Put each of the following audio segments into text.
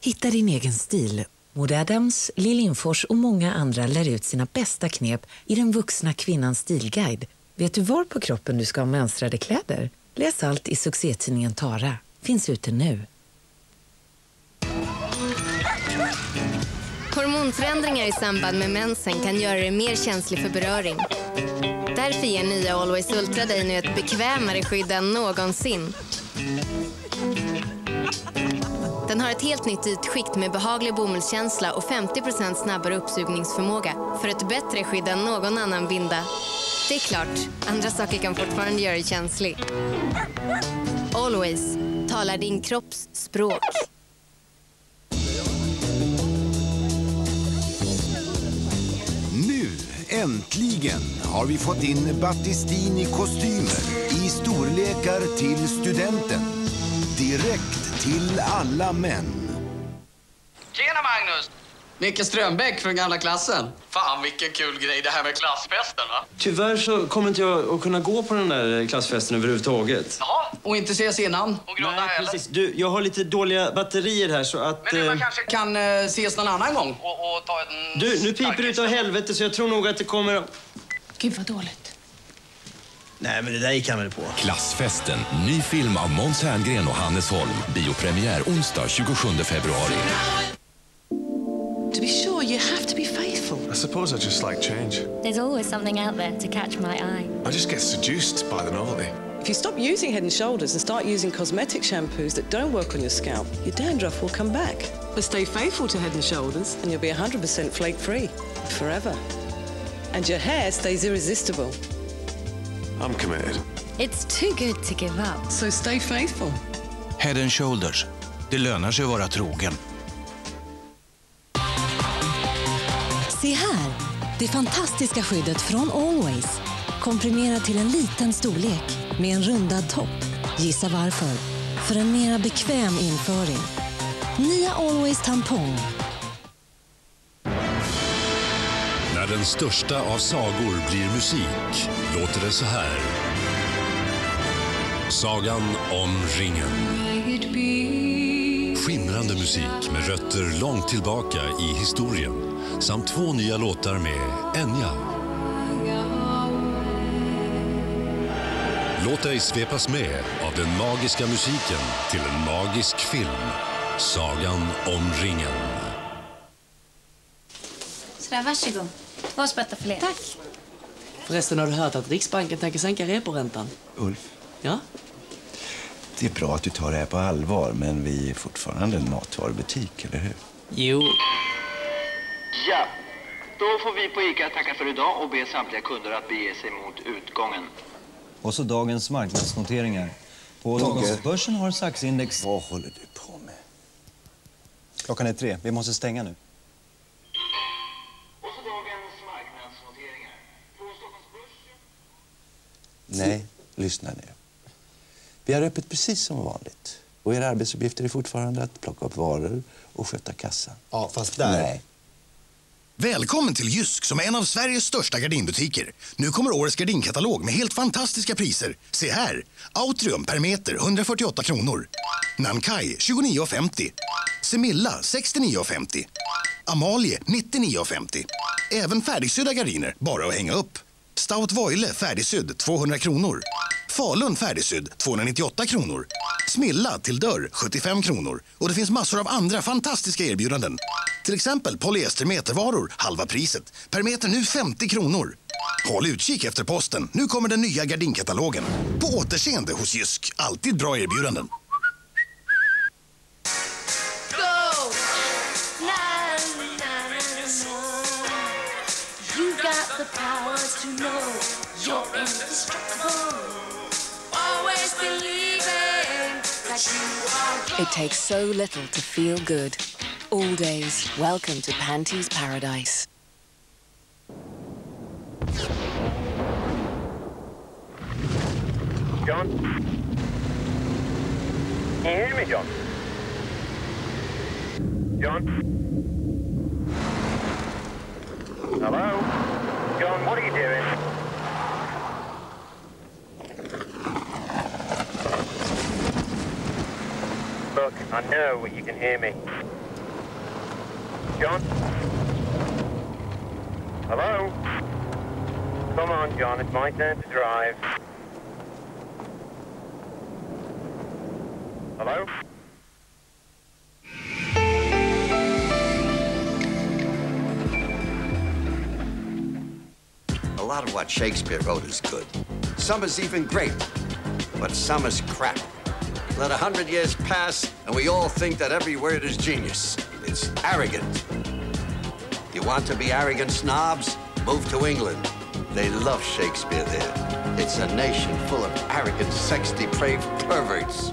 Hitta din egen stil. Mode Adams, Lill Lindfors och många andra lär ut sina bästa knep i den vuxna kvinnans stilguide. Vet du var på kroppen du ska ha mönstrade kläder? Läs allt i succétidningen Tara. Finns ute nu. Hormonförändringar i samband med mensen kan göra dig mer känslig för beröring. Därför ger nya Always Ultra dig nu ett bekvämare skydd än någonsin. Den har ett helt nytt ytskikt med behaglig bomullskänsla och 50% snabbare uppsugningsförmåga för ett bättre skydd än någon annan binda. Det är klart, andra saker kan fortfarande göra dig känslig. Always talar din kropps språk. Nu, äntligen, har vi fått in Battistini-kostymer i storlekar till studenten. Direkt till alla män. Tjena Magnus! Micke Strömbäck från gamla klassen. Fan vilken kul grej det här med klassfesten, va? Tyvärr så kommer inte jag att kunna gå på den där klassfesten överhuvudtaget. Jaha, och inte ses innan och grunda heller. Precis. Du, jag har lite dåliga batterier här så att... Men man kanske kan ses någon annan gång och ta en... Du, nu piper det utav helvete så jag tror nog att det kommer... Gud vad dåligt. Nej, men det där gick han väl på. Klassfesten, ny film av Måns Herngren och Hannes Holm. Biopremiär onsdag 27 februari. To be sure, you have to be faithful. I suppose I just like change. There's always something out there to catch my eye. I just get seduced by the novelty. If you stop using Head & Shoulders and start using cosmetic shampoos that don't work on your scalp, your dandruff will come back. But stay faithful to Head & Shoulders and you'll be 100% flake-free forever. And your hair stays irresistible. I'm committed. It's too good to give up. So stay faithful. Head & Shoulders. Det lönar sig att vara trogen. Se här, det fantastiska skyddet från Always. Komprimerat till en liten storlek med en rundad topp. Gissa varför? För en mera bekväm införing. Nya Always tampong. När den största av sagor blir musik låter det så här. Sagan om ringen. Skimrande musik med rötter långt tillbaka i historien. Samt 2 nya låtar med Enya. Låt dig svepas med av den magiska musiken till en magisk film. Sagan om ringen. Sådär, varsågod. 2 spötter för det. Tack. Förresten, har du hört att Riksbanken tänker sänka reporäntan? Ulf? Ja? Det är bra att du tar det här på allvar, men vi är fortfarande en matvarubutik, eller hur? Jo. Ja, då får vi på ICA tacka för idag och be samtliga kunder att bege sig mot utgången. Och så dagens marknadsnoteringar. På Stockholmsbörsen har SAX-index... Vad håller du på med? Klockan är 3. Vi måste stänga nu. Och så dagens marknadsnoteringar. På Stockholmsbörsen... Nej, lyssna nu. Vi har öppet precis som vanligt. Och era arbetsuppgifter är fortfarande att plocka upp varor och sköta kassan. Ja, fast där... Nej. Välkommen till Jysk som är en av Sveriges största gardinbutiker. Nu kommer årets gardinkatalog med helt fantastiska priser. Se här. Autrium per meter 148 kronor. Nankai 29,50. Semilla 69,50. Amalie 99,50. Även färdigsydda gardiner, bara att hänga upp. Stout Voile färdigsydd 200 kronor. Falun färdigsydd 298 kronor. Smilla till dörr 75 kronor. Och det finns massor av andra fantastiska erbjudanden. Till exempel polyestermetervaror, halva priset. Per meter nu 50 kronor. Håll utkik efter posten. Nu kommer den nya gardinkatalogen. På återseende hos Jysk. Alltid bra erbjudanden. Go! Na, na, na, you got the power to know you're indestructible. Always believing that you are. It takes so little to feel good. All days, welcome to Panty's Paradise. John? Can you hear me, John? John? Hello? John, what are you doing? Look, I know you can hear me. John? Hello? Come on, John. It's my turn to drive. Hello? A lot of what Shakespeare wrote is good. Some is even great, but some is crap. Let 100 years pass, and we all think that every word is genius. It's arrogant. You want to be arrogant snobs? Move to England. They love Shakespeare there. It's a nation full of arrogant, sex-depraved perverts.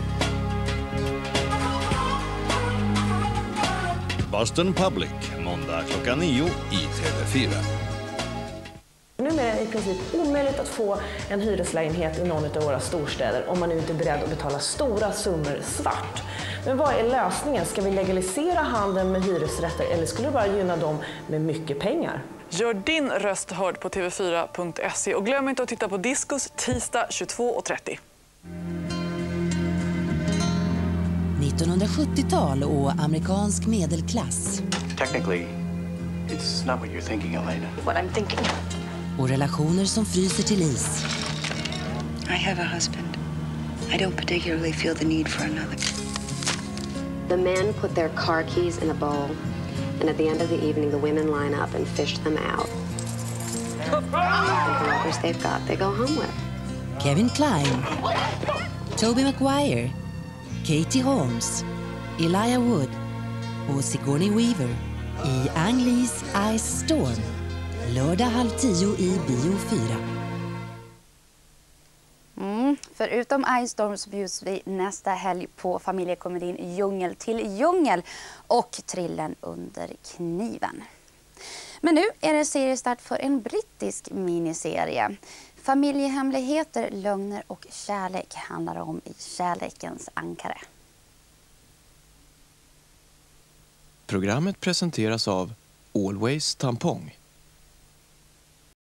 Boston Public, måndag klockan 9 i TV4. Numera är det i princip omöjligt att få en hyreslägenhet i någon av våra storstäder om man nu inte är beredd att betala stora summor svart. Men vad är lösningen? Ska vi legalisera handeln med hyresrätter eller skulle det bara gynna dem med mycket pengar? Gör din röst hörd på tv4.se och glöm inte att titta på Diskus tisdag 22:30. 1970-tal och amerikansk medelklass. Technically, it's not what you're thinking, Elena. What I'm thinking. Och relationer som fryser till is. I have a husband. I don't particularly feel the need for another. The men put their car keys in a bowl, and at the end of the evening, the women line up and fish them out. And whoever they've got, they go home with. Kevin Kline, Tobey Maguire, Katie Holmes, Elijah Wood och Sigourney Weaver i Ang Lee's Ice Storm. Lördag 9:30 i Bio 4. Förutom Ice Storm så bjuds vi nästa helg på familjekomedin Djungel till djungel och Trillen under kniven. Men nu är det seriestart för en brittisk miniserie. Familjehemligheter, lögner och kärlek handlar om i Kärlekens ankare. Programmet presenteras av Always Tampong.